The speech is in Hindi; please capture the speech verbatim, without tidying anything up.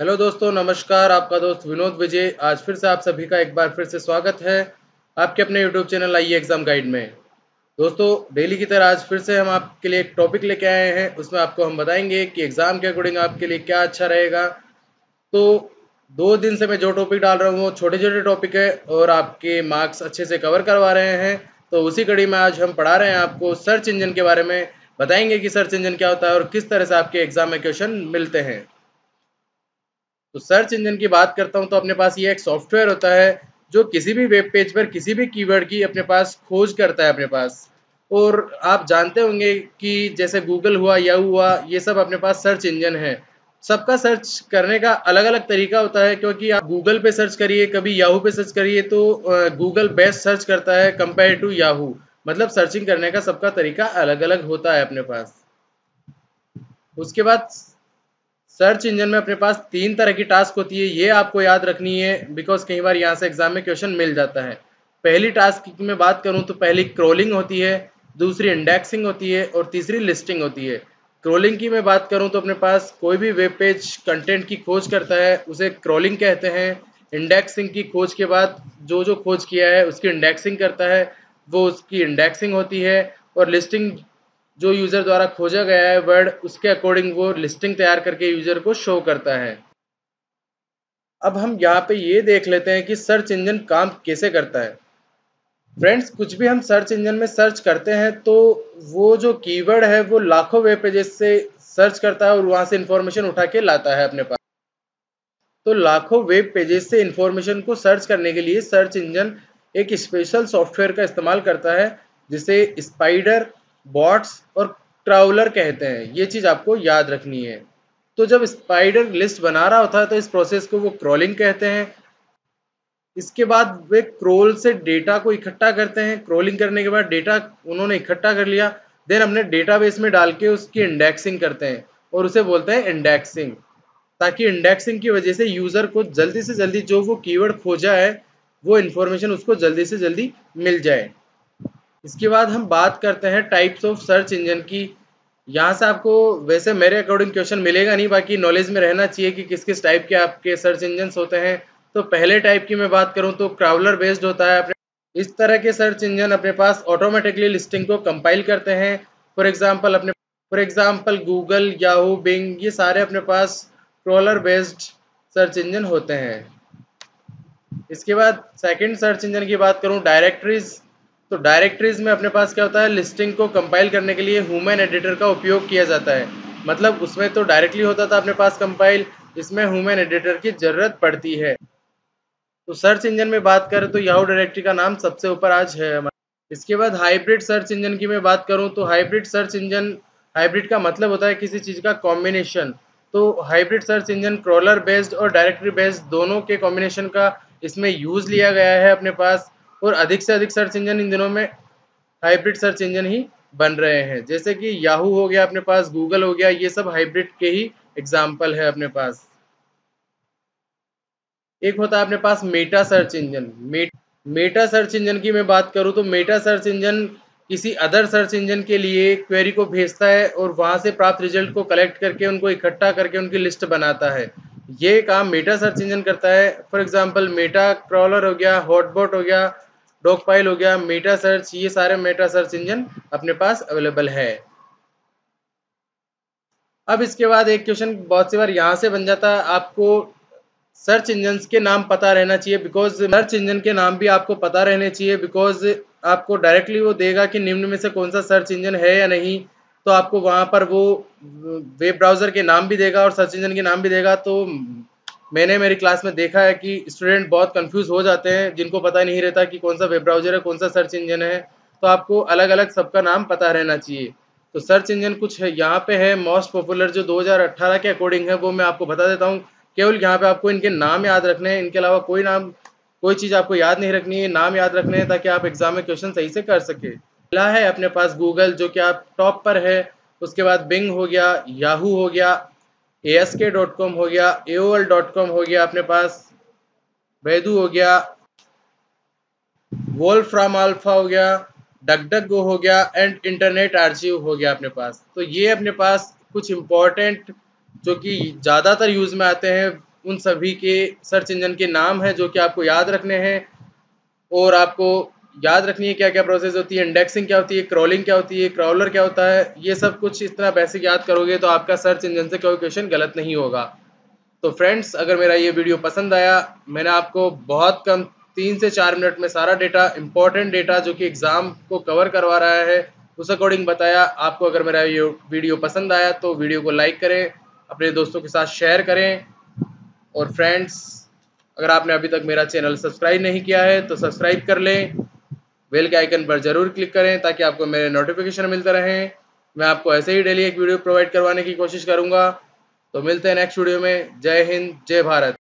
हेलो दोस्तों, नमस्कार। आपका दोस्त विनोद विजय आज फिर से आप सभी का एक बार फिर से स्वागत है आपके अपने YouTube channel I A exam guide में। दोस्तों, डेली की तरह आज फिर से हम आपके लिए एक टॉपिक लेके आए हैं। उसमें आपको हम बताएंगे कि एग्ज़ाम के अकॉर्डिंग आपके लिए क्या अच्छा रहेगा। तो दो दिन से मैं जो टॉपिक डाल रहा हूँ वो छोटे छोटे टॉपिक है और आपके मार्क्स अच्छे से कवर करवा रहे हैं। तो उसी कड़ी में आज हम पढ़ा रहे हैं आपको सर्च इंजन के बारे में, बताएंगे कि सर्च इंजन क्या होता है और किस तरह से आपके एग्जाम में क्वेश्चन मिलते हैं। तो सर्च इंजन की बात करता हूं तो अपने पास ये एक सॉफ्टवेयर होता है जो किसी भी वेब पेज पर किसी भी कीवर्ड की अपने पास खोज करता है अपने पास। और आप जानते होंगे कि जैसे गूगल हुआ, याहू हुआ, ये सब अपने पास सर्च इंजन है। सबका सर्च करने का अलग अलग तरीका होता है, क्योंकि आप गूगल पे सर्च करिए, कभी याहू पे सर्च करिए, तो गूगल बेस्ट सर्च करता है कंपेयर टू याहू। मतलब सर्चिंग करने का सबका तरीका अलग अलग होता है अपने पास। उसके बाद सर्च इंजन में अपने पास तीन तरह की टास्क होती है, ये आपको याद रखनी है, बिकॉज कई बार यहाँ से एग्जाम में क्वेश्चन मिल जाता है। पहली टास्क की मैं बात करूँ तो पहली क्रॉलिंग होती है, दूसरी इंडेक्सिंग होती है और तीसरी लिस्टिंग होती है। क्रॉलिंग की मैं बात करूँ तो अपने पास कोई भी वेब पेज कंटेंट की खोज करता है उसे क्रॉलिंग कहते हैं। इंडेक्सिंग की खोज के बाद जो जो खोज किया है उसकी इंडेक्सिंग करता है, वो उसकी इंडेक्सिंग होती है। और लिस्टिंग जो यूजर द्वारा खोजा गया है वर्ड, उसके अकॉर्डिंग वो लिस्टिंग तैयार करके यूजर को शो करता है। अब हम यहाँ पे ये देख लेते हैं कि सर्च इंजन काम कैसे करता है। फ्रेंड्स, कुछ भी हम सर्च इंजन में सर्च करते हैं तो वो जो कीवर्ड है वो लाखों वेब पेजेस से सर्च करता है और वहां से इंफॉर्मेशन उठा के लाता है अपने पास। तो लाखों वेब पेजेस से इंफॉर्मेशन को सर्च करने के लिए सर्च इंजन एक स्पेशल सॉफ्टवेयर का इस्तेमाल करता है, जिसे स्पाइडर, बॉट्स और क्राउलर कहते हैं। ये चीज़ आपको याद रखनी है। तो जब स्पाइडर लिस्ट बना रहा होता है तो इस प्रोसेस को वो क्रॉलिंग कहते हैं। इसके बाद वे क्रोल से डेटा को इकट्ठा करते हैं। क्रोलिंग करने के बाद डेटा उन्होंने इकट्ठा कर लिया, देन अपने डेटाबेस में डाल के उसकी इंडेक्सिंग करते हैं और उसे बोलते हैं इंडेक्सिंग। ताकि इंडेक्सिंग की वजह से यूजर को जल्दी से जल्दी जो वो कीवर्ड खोजा है वो इन्फॉर्मेशन उसको जल्दी से जल्दी मिल जाए। इसके बाद हम बात करते हैं टाइप्स ऑफ सर्च इंजन की। यहाँ से आपको वैसे मेरे अकॉर्डिंग क्वेश्चन मिलेगा नहीं, बाकी नॉलेज में रहना चाहिए कि किस किस टाइप के आपके सर्च इंजन होते हैं। तो पहले टाइप की मैं बात करूँ तो क्राउलर बेस्ड होता है। अपने इस तरह के सर्च इंजन अपने पास ऑटोमेटिकली लिस्टिंग को कंपाइल करते हैं। फॉर एग्जांपल अपने for example Google, Yahoo, Bing, ये सारे अपने पास क्रॉलर बेस्ड सर्च इंजन होते हैं। इसके बाद सेकंड सर्च इंजन की बात करूं, डायरेक्टरीज। तो डायरेक्टरीज में अपने पास क्या होता है, लिस्टिंग को कंपाइल करने के लिए ह्यूमन एडिटर का उपयोग किया जाता है। मतलब उसमें तो डायरेक्टली होता था अपने पास कंपाइल, इसमें ह्यूमन एडिटर की जरूरत पड़ती है। तो सर्च इंजन में बात करें तो याहू डायरेक्टरी का नाम सबसे ऊपर आज है हमारा। इसके बाद हाइब्रिड सर्च इंजन की मैं बात करूं तो हाइब्रिड सर्च इंजन, हाइब्रिड का मतलब होता है किसी चीज़ का कॉम्बिनेशन। तो hybrid search engine crawler based और डायरेक्टरी बेस्ड दोनों के कॉम्बिनेशन का इसमें यूज़ लिया गया है अपने पास। और अधिक से अधिक सर्च इंजन इन दिनों में हाइब्रिड सर्च इंजन ही बन रहे हैं, जैसे कि याहू हो गया अपने पास, गूगल हो गया, ये सब हाइब्रिड के ही एग्जाम्पल है अपने पास। एक होता है अपने पास meta search engine. Meta search engine की मैं बात करूं तो मेटा सर्च इंजन किसी अदर सर्च इंजन के लिए क्वेरी को भेजता है और वहां से प्राप्त रिजल्ट को कलेक्ट करके उनको इकट्ठा करके उनकी लिस्ट बनाता है। ये काम मेटा सर्च इंजन करता है। फॉर एग्जांपल मेटा क्रॉलर हो गया, हॉटबॉट हो गया, डॉगपाइल हो गया, मेटा सर्च, ये सारे मेटा सर्च इंजन अपने पास अवेलेबल है। अब इसके बाद एक क्वेश्चन बहुत सी बार यहाँ से बन जाता है, आपको सर्च इंजन के नाम पता रहना चाहिए। बिकॉज सर्च इंजन के नाम भी आपको पता रहने चाहिए, बिकॉज आपको डायरेक्टली वो देगा कि निम्न में से कौन सा सर्च इंजन है या नहीं। तो आपको वहाँ पर वो वेब ब्राउज़र के नाम भी देगा और सर्च इंजन के नाम भी देगा। तो मैंने मेरी क्लास में देखा है कि स्टूडेंट बहुत कंफ्यूज हो जाते हैं, जिनको पता नहीं रहता कि कौन सा वेब ब्राउज़र है, कौन सा सर्च इंजन है। तो आपको अलग अलग सबका नाम पता रहना चाहिए। तो सर्च इंजन कुछ है यहाँ पे है मोस्ट पॉपुलर, जो दो हज़ार अठारह के अकॉर्डिंग है वो मैं आपको बता देता हूँ। केवल यहाँ पे आपको इनके नाम याद रखने हैं, इनके अलावा कोई नाम कोई चीज़ आपको याद नहीं रखनी है, नाम याद रखने हैं ताकि आप एग्जाम में क्वेश्चन सही से कर सके। पहला है अपने पास गूगल, जो कि आप टॉप पर है। उसके बाद बिंग हो गया, याहू हो गया, A S K dot com हो गया, A O L dot com हो गया अपने पास, बैदू हो गया, वोल्फ्राम अल्फा हो गया, डकडगो हो गया एंड इंटरनेट आर्चिव हो गया अपने पास। तो ये अपने पास कुछ इंपॉर्टेंट जो कि ज़्यादातर यूज़ में आते हैं उन सभी के सर्च इंजन के नाम हैं जो कि आपको याद रखने हैं, और आपको याद रखनी है क्या क्या प्रोसेस होती है, इंडेक्सिंग क्या होती है, क्रॉलिंग क्या होती है, क्रॉलर क्या होता है। ये सब कुछ इस तरह बेसिक याद करोगे तो आपका सर्च इंजन से कोई क्वेश्चन गलत नहीं होगा। तो फ्रेंड्स, अगर मेरा ये वीडियो पसंद आया, मैंने आपको बहुत कम तीन से चार मिनट में सारा डेटा, इंपॉर्टेंट डेटा जो कि एग्ज़ाम को कवर करवा रहा है, उस अकॉर्डिंग बताया। आपको अगर मेरा ये वीडियो पसंद आया तो वीडियो को लाइक करें, अपने दोस्तों के साथ शेयर करें, और फ्रेंड्स, अगर आपने अभी तक मेरा चैनल सब्सक्राइब नहीं किया है तो सब्सक्राइब कर लें, बेल के आइकन पर ज़रूर क्लिक करें ताकि आपको मेरे नोटिफिकेशन मिलते रहें। मैं आपको ऐसे ही डेली एक वीडियो प्रोवाइड करवाने की कोशिश करूँगा। तो मिलते हैं नेक्स्ट वीडियो में। जय हिंद, जय भारत।